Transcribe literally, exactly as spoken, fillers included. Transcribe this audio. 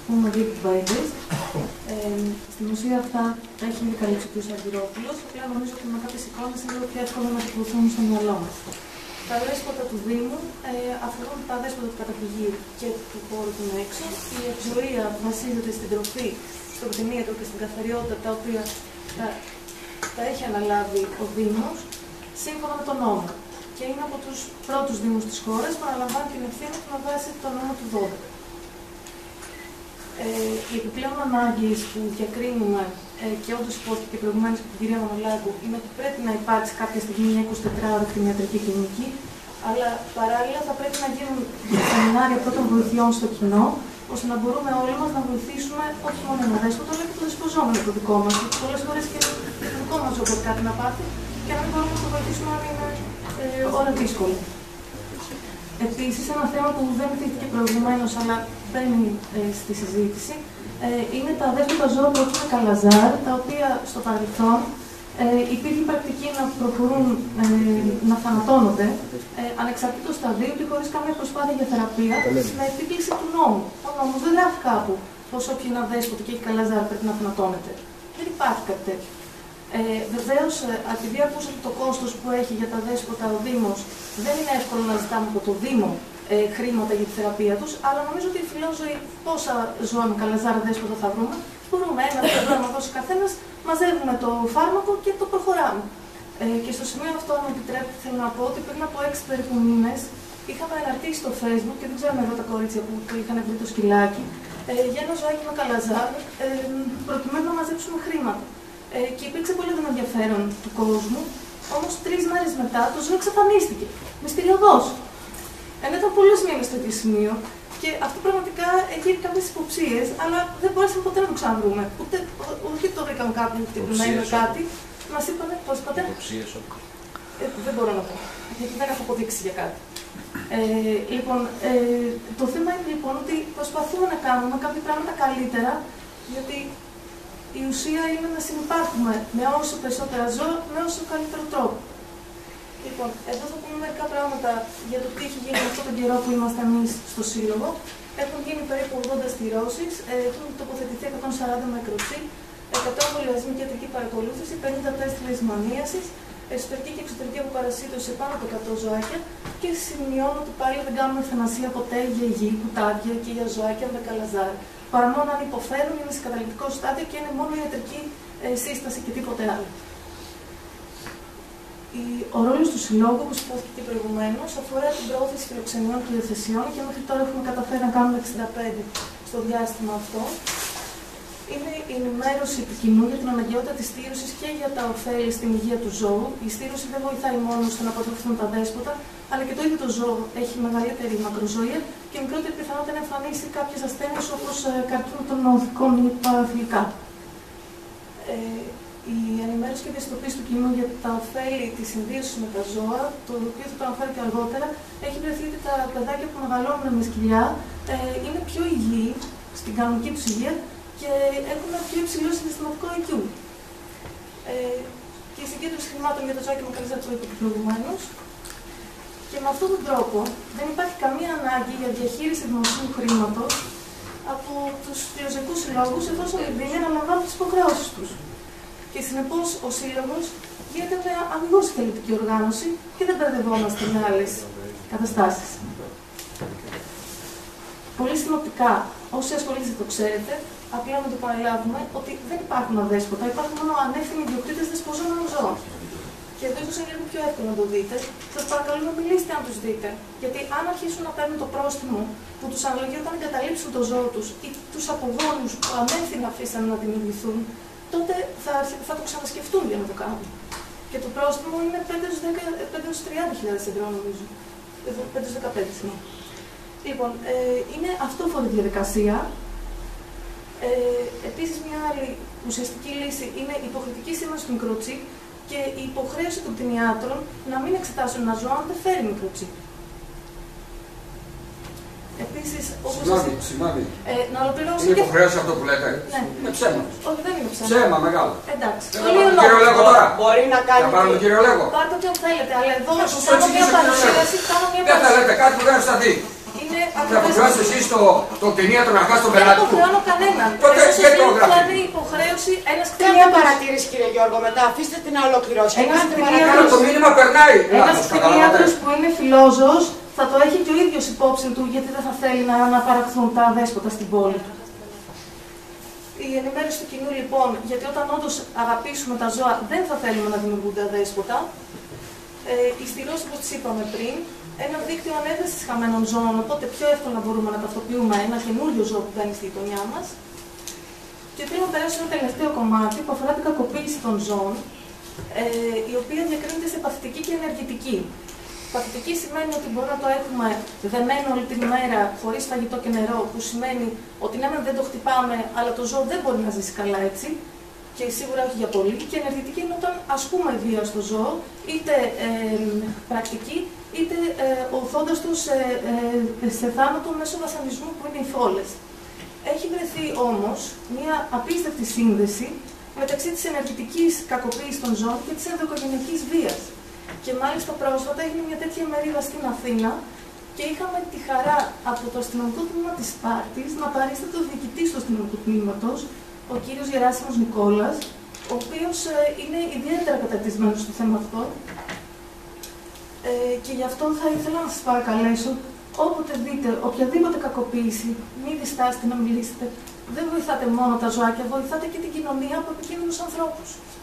πούμε Greek Babies. Ε, στην ουσία αυτά τα έχει ήδη καλύψει ο κ. Αργυρόπουλος, απλά νομίζω ότι με κάποιες εικόνες είναι λίγο πιο εύκολο να ακολουθούν στο μυαλό μας. Τα δέσποτα του Δήμου ε, αφορούν τα δέσποτα του καταφυγίου και του χώρου του έξω. Η ευζοία βασίζεται στην τροφή, στον κτηνίατρο και στην καθαριότητα, τα οποία τα, τα έχει αναλάβει ο Δήμος σύμφωνα με τον νόμο. Και είναι από τους πρώτους Δήμους της χώρας που αναλαμβάνει την ευθύνη του με βάση τον νόμο του δώδεκα. Ε, οι επιπλέον ανάγκες που διακρίνουμε ε, και όντως υπόθηκε προηγουμένως από την κυρία Μανολάκου είναι ότι πρέπει να υπάρξει κάποια στιγμή μια εικοσιτετράωρη κτηνιατρική κλινική, αλλά παράλληλα θα πρέπει να γίνουν σεμινάρια πρώτων βοηθειών στο κοινό, ώστε να μπορούμε όλοι μας να βοηθήσουμε όχι μόνο ένα δέσποτο, αλλά και το δεσποζόμενο το δικό μας. Γιατί πολλές φορές και το δικό μας όπως κάτι να πάθει και να μην μπορούμε να το βοηθήσουμε αν είναι ε, ώρα δύσκολη. Επίσης, ένα θέμα που δεν θύχτηκε προηγουμένως, αλλά μπαίνει ε, στη συζήτηση, ε, είναι τα δέσποτα ζώα που έχουν καλαζάρ, τα οποία στο παρελθόν ε, υπήρχε πρακτική να προχωρούν, ε, να θανατώνονται, ε, ανεξαρτήτως σταδίου και χωρίς καμία προσπάθεια για θεραπεία, με επίκληση του νόμου. Ο νόμος δεν γράφει κάπου πως όποιο είναι δέσποτο και έχει καλαζάρ πρέπει να θανατώνεται. Δεν υπάρχει κάτι τέτοιο. Ε, Βεβαίως, επειδή ακούσατε το κόστος που έχει για τα δέσποτα ο Δήμος, δεν είναι εύκολο να ζητάμε από το Δήμο ε, χρήματα για τη θεραπεία τους, αλλά νομίζω ότι η φιλόζωη πόσα ζώα με καλαζάρα δέσποτα θα βρούμε, μπορούμε ένα ευρώ να δώσει ο καθένας, μαζεύουμε το φάρμακο και το προχωράμε. Ε, και στο σημείο αυτό, αν μου επιτρέπετε, θέλω να πω ότι πριν από έξι περίπου μήνες είχαμε αναρτήσει στο Facebook και δεν ξέρουμε εδώ τα κορίτσια που το είχαν βρει το σκυλάκι, ε, για ένα ζωάκι με καλαζάρ, ε, προκειμένου να μαζέψουμε χρήματα. Ε, και υπήρξε πολύ ενδιαφέρον του κόσμου, όμως τρεις μέρες μετά το ζώο εξαφανίστηκε. Μυστηριωδώς. Ενώ ήταν πολλούς μήνες στο ίδιο σημείο και αυτό πραγματικά έχει κάποιες υποψίες, αλλά δεν μπορέσαμε ποτέ να το ξαναβρούμε. Ούτε, ούτε το βρήκαμε κάπου χτυπημένο κάτι. Μας είπανε πώς είπατε. Υποψίες, ε, δεν μπορώ να πω, γιατί δεν έχω αποδείξει για κάτι. Ε, λοιπόν, ε, το θέμα είναι λοιπόν ότι προσπαθούμε να κάνουμε κάποια πράγματα καλύτερα, γιατί η ουσία είναι να συνυπάρχουμε με όσο περισσότερα ζώα, με όσο καλύτερο τρόπο. Λοιπόν, εδώ θα πούμε μερικά πράγματα για το τι έχει γίνει αυτόν τον καιρό που είμαστε εμείς στο Σύλλογο. Έχουν γίνει περίπου ογδόντα στηρώσεις, έχουν τοποθετηθεί εκατόν σαράντα με κρουτσί, εκατό εμβολιασμοί και ιατρική παρακολούθηση, πενήντα τεστ λησμανίασης, εσωτερική και εξωτερική αποπαρασίτωση σε πάνω από εκατό ζωάκια και σημειώνω ότι πάλι δεν κάνουμε ευθανασία ποτέ για υγιή κουτάκια και για ζωάκια με καλαζάρ. Παρά μόνο αν υποφέρουν, είναι σε καταληκτικό στάδιο και είναι μόνο ιατρική ε, σύσταση και τίποτε άλλο. Ο ρόλος του Συλλόγου, όπως υπόθηκε και προηγουμένως, αφορά την προώθηση φιλοξενιών και υιοθεσιών και μέχρι τώρα έχουμε καταφέρει να κάνουμε εξήντα πέντε στο διάστημα αυτό. Είναι η ενημέρωση του κοινού για την αναγκαιότητα της στήρωσης και για τα ωφέλη στην υγεία του ζώου. Η στήρωση δεν βοηθάει μόνο στο να αποτρέψουν τα δέσποτα, αλλά και το ίδιο το ζώο έχει μεγαλύτερη μακροζωία και μικρότερη πιθανότητα να εμφανίσει κάποιες ασθένειες όπως καρκίνο των οδικών ή παραφυλικά. Ε, η ενημέρωση και διαστοποίηση του κοινού για τα ωφέλη της συνδύασης με τα ζώα, το οποίο θα το αναφέρω και αργότερα, έχει βρεθεί ότι τα παιδάκια που μεγαλώνουν με σκυλιά ε, είναι πιο υγιεί στην κανονική τους υγεία και έχουν ένα πιο υψηλό συναισθηματικό άι κιου. Ε, και η συγκέντρωση χρημάτων για το ζώα και με καλαζάρ το είπα προηγουμένως. Και με αυτόν τον τρόπο δεν υπάρχει καμία ανάγκη για διαχείριση δημοσίου χρήματος από τους φιλοζωικούς συλλόγους, εφόσον οι Δήμοι αναλαμβάνουν τις υποχρεώσεις τους. Και συνεπώς ο Σύλλογος γίνεται μια αμυγός θελητική οργάνωση και δεν μπερδευόμαστε με άλλες καταστάσεις. Πολύ συνοπτικά, όσοι ασχολείστε το ξέρετε, απλά να το παραλάβουμε ότι δεν υπάρχουν αδέσποτα, υπάρχουν μόνο ανεύθυνοι ιδιοκτήτες δεσποζόμενων ζώων. Και εδώ ίσως είναι λίγο πιο εύκολο να το δείτε. Σας παρακαλώ να μιλήσετε αν τους δείτε. Γιατί αν αρχίσουν να παίρνουν το πρόστιμο που τους αναλογεί όταν εγκαταλείψουν το ζώο τους ή τους απογόνους που ανεύθυνα αφήσανε να δημιουργηθούν, τότε θα, θα το ξανασκεφτούν για να το κάνουν. Και το πρόστιμο είναι πέντε έως τριάντα χιλιάδες ευρώ, νομίζω. πέντε έως δεκαπέντε, συγγνώμη. Λοιπόν, ε, είναι αυτόφορη διαδικασία. Ε, επίσης, μια άλλη ουσιαστική λύση είναι η υποχρεωτική σήμανση του μικροτσίπ και η υποχρέωση των κτηνιάτρων να μην εξετάσουν ένα ζώο αν δεν φέρει μικροτσίπ. Επίσης, όπως Συγγνώμη, συγγνώμη. Ε, να ολοκληρώσω. Είναι υποχρέωση αυτό που λέτε. Ναι. Είναι ψέμα. Όχι, δεν είναι ψέμα. Ψέμα, μεγάλο. Εντάξει. Δεν θα πάρουμε τον κύριο Λέγκο τώρα. Μπορεί να κάνει. Θα πάρουμε τον κύριο Λέγκο. Πάρτε ό,τι θέλετε, αλλά εδώ Θα σας κάνω μια εξηγήσω, κύριο παρουσίαση. Κάνω μια Δεν παρουσίαση. θέλετε κάτι που δεν σταθεί. Είναι Θα υποχρεώσετε εσείς το, το κτηνίατρο να χάσει τον Δεν πελάτη του. υποχρεώνω κανέναν. Τότε Εγώ σας γιατί το λέω γράφει. ποια είναι η υποχρέωση ένας Μια κτηνίατρος. παρατήρηση, κύριε Γιώργο, μετά αφήστε την να ολοκληρώσει. Ένας Κάντε κτηνίατρος- Άρα το μήνυμα περνάει. Ένας Λάθος, κτηνίατρος καταλαβαίνετε. που είναι φιλόζωος θα το έχει και ο ίδιος υπόψη του, γιατί δεν θα θέλει να αναπαραχθούν τα αδέσποτα στην πόλη του. Η ενημέρωση του κοινού λοιπόν, γιατί όταν όντως αγαπήσουμε τα ζώα δεν θα θέλουμε να δημιουργούνται αδέσποτα. Ε, οι στηρώσεις, όπως τις είπαμε πριν, ένα δίκτυο ανέβρεσης χαμένων ζώων, οπότε πιο εύκολα μπορούμε να ταυτοποιούμε ένα καινούριο ζώο που μπαίνει στη γειτονιά μας. Και θέλω να περάσω ένα τελευταίο κομμάτι που αφορά την κακοποίηση των ζώων, ε, η οποία διακρίνεται σε παθητική και ενεργητική. Παθητική σημαίνει ότι μπορεί να το έχουμε δεμένο όλη την ημέρα χωρίς φαγητό και νερό, που σημαίνει ότι ναι, δεν το χτυπάμε, αλλά το ζώο δεν μπορεί να ζήσει καλά έτσι, και σίγουρα όχι για πολύ. Και ενεργητική είναι όταν ασκούμε βία στο ζώο, είτε ε, πρακτική, είτε ε, οθώντας το σε, ε, σε θάνατο μέσω βασανισμού, που είναι οι φόλες. Έχει βρεθεί όμως μια απίστευτη σύνδεση μεταξύ της ενεργητικής κακοποίησης των ζώων και της ενδοοικογενειακής βίας. Και μάλιστα πρόσφατα έγινε μια τέτοια ημερίδα στην Αθήνα και είχαμε τη χαρά από το αστυνομικό τμήμα της Σπάρτης να παρίσταται ο διοικητής του αστυνομικού τμήματος, ο κύριος Γεράσιμος Νικόλας, ο οποίος ε, είναι ιδιαίτερα καταρτισμένος στο θέμα αυτό. Ε, και γι' αυτό θα ήθελα να σας παρακαλέσω, όποτε δείτε οποιαδήποτε κακοποίηση, μην διστάσετε να μιλήσετε. Δεν βοηθάτε μόνο τα ζωάκια, βοηθάτε και την κοινωνία από επικίνδυνους ανθρώπους.